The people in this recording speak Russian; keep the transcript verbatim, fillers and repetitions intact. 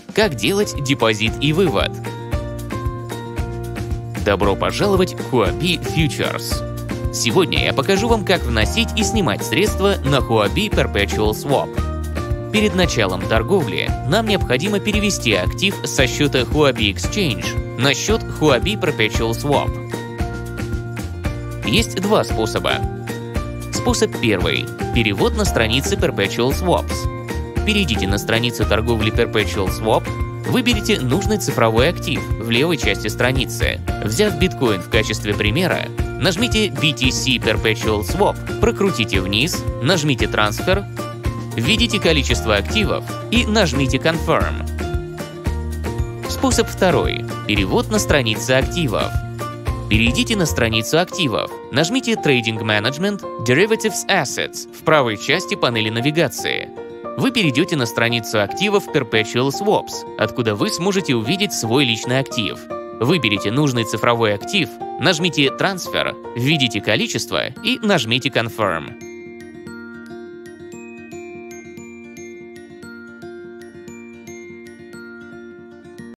Как делать депозит и вывод. Добро пожаловать в Huobi Futures. Сегодня я покажу вам, как вносить и снимать средства на Huobi Perpetual Swap. Перед началом торговли нам необходимо перевести актив со счета Huobi Exchange на счет Huobi Perpetual Swap. Есть два способа. Способ первый – перевод на странице Perpetual Swaps. Перейдите на страницу торговли Perpetual Swap, выберите нужный цифровой актив в левой части страницы. Взяв биткоин в качестве примера, нажмите би ти си Perpetual Swap, прокрутите вниз, нажмите «Трансфер», введите количество активов и нажмите «Confirm». Способ второй – перевод на странице активов. Перейдите на страницу активов, нажмите Trading Management Derivatives Assets в правой части панели навигации. Вы перейдете на страницу активов Perpetual Swaps, откуда вы сможете увидеть свой личный актив. Выберите нужный цифровой актив, нажмите «Трансфер», введите количество и нажмите «Confirm».